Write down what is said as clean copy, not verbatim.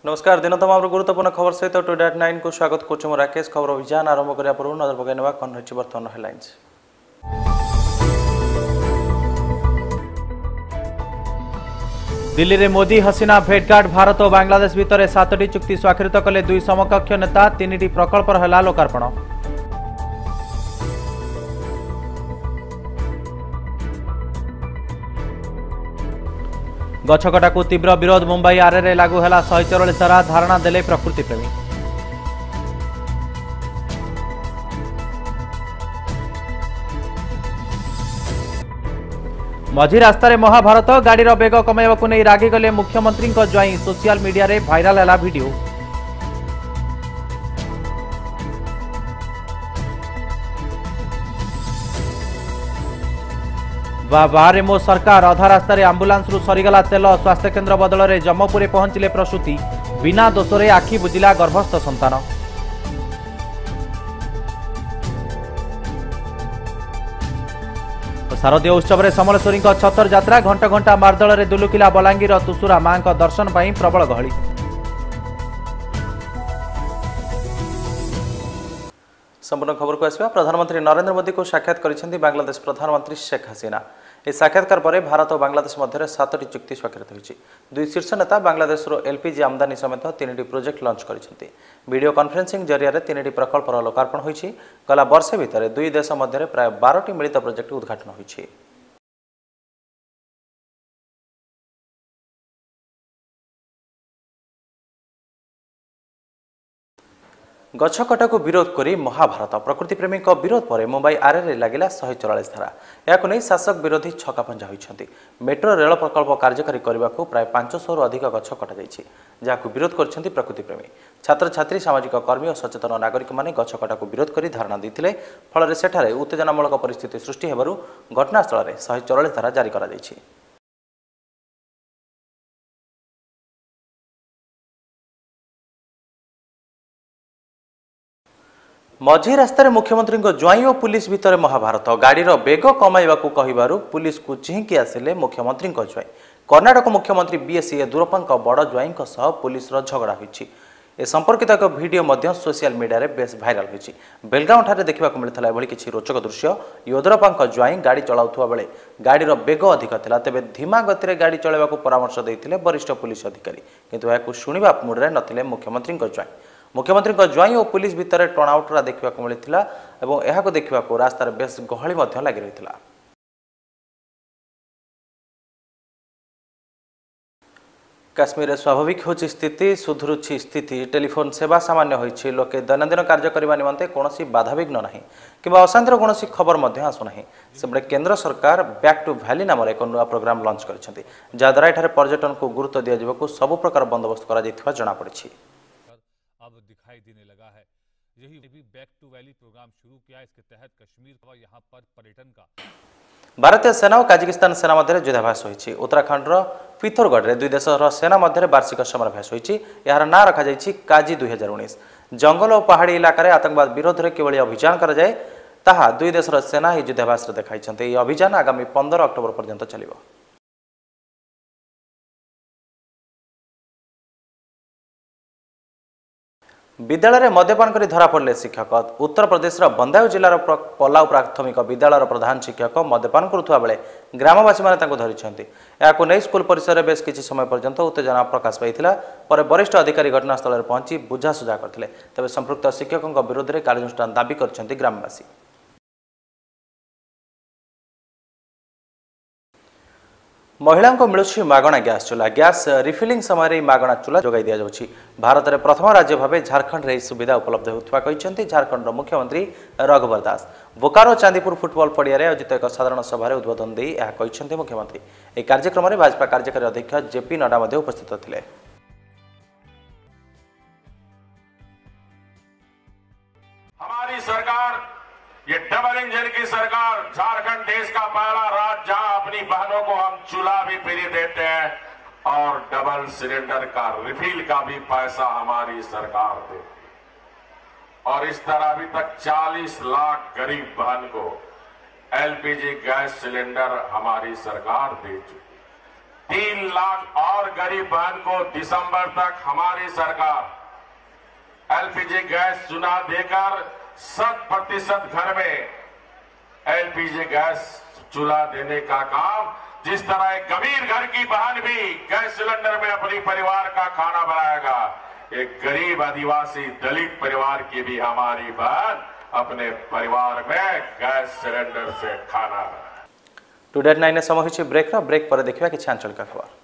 नमस्कार दिन तमाम गुरुत्वपूर्ण खबर सहित टुडे एट 9 को स्वागत करुँ राकेश खबर अभियान आरंभ करने पूर्व नजर पकड़ कौन रही बर्तमान हेडलाइंस। दिल्ली में मोदी हसीना भेटघाट भारत और बांग्लादेश भितर 7टी चुक्ति स्वाक्षरित कले दुई समकक्ष नेता 3टी प्रकल्पर है लोकार्पण। गछकटा को तीव्र विरोध मुंबई आरे लागू है 144 धारा धारणा देले प्रकृति प्रेमी। मझी रास्तार महाभारत गाड़ी बेग कमाइबा नहीं रागिगले मुख्यमंत्री ज्वाई सोशल मीडिया रे भाइराल है वीडियो। बाहर मो सरकार अधा रास्तार आंबुलांस रु सरीगला तेल स्वास्थ्य केन्द्र बदल में जम्मपुर पहुंचले प्रसूति बिना दोषरे आखि बुझिला गर्भस्थ संतान। शारदीय उत्सव में समलेश्वरी छतर यात्रा घंटा घंटा मार्दल में दुलुकिला बलांगीर तुसुरा मां दर्शन पर प्रबल गहली। संपूर्ण खबर को आसवा। प्रधानमंत्री नरेंद्र मोदी को साक्षात करिसेंती बांग्लादेश प्रधानमंत्री शेख हसीना। इस साक्षात्कार पर भारत और बांग्लादेश मध्य 7टी चुक्ति स्वाक्षरित होइछि। दुई शीर्ष नेता बांग्लादेश एलपीजी आमदानी समेत 3टी प्रोजेक्ट लॉन्च करिसेंती। वीडियो कॉन्फ्रेंसिंग जरिया 3टी प्रकल्पर लोकार्पण होइछि। गला वर्षे भितर दुई देश मध्य प्राय 12टी मिलित प्रोजेक्ट उद्घाटन होइछि। गछकटा को विरोध करी महाभारत प्रकृति प्रेमी विरोध पर मुंबई आरे लगिला 144 धारा। यह नहीं शासक विरोधी छकापंजा होती। मेट्रो रेल प्रकल्प कार्यकारी करने को प्राय 500 अधिक गछ कटा जाइछि, जहां विरोध कर प्रकृति प्रेमी छात्र छात्री सामाजिक कर्मी और सचेतन नागरिक माने गछकटा को विरोध कर धारणा देते। फल सेठारे उत्तेजनामूलक परिस्थिति सृष्टि हेबारु घटनास्थल में 144 धारा जारी करा जाइछि। मझी रास्तार मुख्यमंत्री ज्वाई और पुलिस भितर महाभारत गाड़ी बेग कमाइबा कहू पुलिस को चिंकी आसिले मुख्यमंत्री ज्वाई। कर्णाटक मुख्यमंत्री बीएस येदुरप्पा बड़ ज्वाई पुलिस झगड़ा होइछि। ए संपर्कित एक वीडियो सोशल मीडिया रे बेस भाइराल होइछि। बेलगांव ठारे देखा मिलता एभली किछि रोचक दृश्य। येदुरप्पा ज्वाई गाड़ी चलाउथुवा बेले गाड़ी बेग अधिक थिला, तेबे धीमा गति रे गाड़ी चलाइबाकू परामर्श देइथिले वरिष्ठ पुलिस अधिकारी, किंतु याकू शुणिबा मुडरे नथिले मुख्यमंत्री ज्वाई। मुख्यमंत्री ज्वाई और पुलिस भितर टर्नआउट देखा मिलता और यह देखा रास्तार बेस गहली लगी रही। काश्मीर स्वाभाविक होची स्थिति सुधुरुची स्थिति टेलीफोन सेवा सामान्य होइछि। लोके दैनंदिन कार्य करने निमंते कौनसी बाधाविघ्न नहीं कि अशांतिर कौन खबर आसुना। सेपटे केंद्र सरकार बैक टू वैली नाम एक नुआ प्रोग्राम लॉन्च करछन्ति, जहाद्वारा एठारे पर्यटन को गुरुत्व दिया सब प्रकार बंदोबस्त करा जना पड़ी। अब दिखाई देने लगा है। यही भी बैक टू वैली प्रोग्राम शुरू किया। इसके तहत कश्मीर का यहाँ पर पर्यटन का भारतीय सेना और काजाकिस्तान सेना मध्य युद्धाभ्यास होइछि। उत्तराखंड पिथौरगढ़ में दुई देश सेना मध्य वार्षिक समराभ्यास होइछि। यार ना रखा जाइछि काजी 2019। जंगल और पहाड़ी इलाका आतंकवाद विरोध में किभली अभियान कराए ताहा दुई देश सेना ही युद्धाभ्यास देखाइछन्ते। यह अभियान आगामी 15 अक्टोबर पर्यंत चलिବ। विद्यालय में मद्यपान कर धरा पड़े शिक्षक। उत्तर प्रदेश बंदायू जिलार पलाऊ प्राथमिक विद्यालय प्रधान शिक्षक मद्यपान करुवा बेले ग्रामवासी मैंने धरी। या स्कूल परिसर में बेस किसी समय पर्यंत उत्तेजना प्रकाश पाई। वरिष्ठ अधिकारी घटनास्थल में पहुंची बुझासुझा करते। तेज संपृक्त शिक्षकों विरोध में कार्यानुष्ठान दाबी कर ग्रामवासी। महिला को मिलुछि मागणा गैस चूल्हा। गैस रिफिलिंग समय मागणा चूल्हा जोगाई दिया जाउछि। भारत में प्रथम राज्य भाव झारखंड में सुविधा उपलब्ध होता झारखंड मुख्यमंत्री रघुवर दास बोकारो चांदीपुर फुटबॉल पड़िया आयोजित एक साधारण सभा उद्बोधन दे मुख्यमंत्री। एक कार्यक्रम में भाजपा कार्यकारी अध्यक्ष जेपी नड्डा उपस्थित थे। हमारी सरकार ये डबल इंजन की सरकार, झारखंड देश का पहला राज्य जहां अपनी बहनों को हम चूल्हा भी फ्री देते हैं और डबल सिलेंडर का रिफिल का भी पैसा हमारी सरकार देती है। और इस तरह अभी तक 40 लाख गरीब बहन को एलपीजी गैस सिलेंडर हमारी सरकार दे चुकी। 3 लाख और गरीब बहन को दिसंबर तक हमारी सरकार एलपीजी गैस चूल्हा देकर 100% घर में एलपीजी गैस चूल्हा देने का काम, जिस तरह एक अमीर घर की बहन भी गैस सिलेंडर में अपनी परिवार का खाना बनाएगा, एक गरीब आदिवासी दलित परिवार की भी हमारी बहन अपने परिवार में गैस सिलेंडर से खाना। टुडे 9 समय ब्रेक पर देखा कि आंचलिक खबर।